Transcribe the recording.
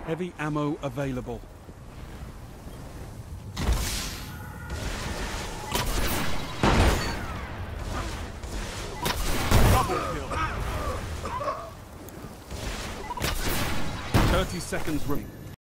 Heavy ammo available. Double kill. 30 seconds remaining.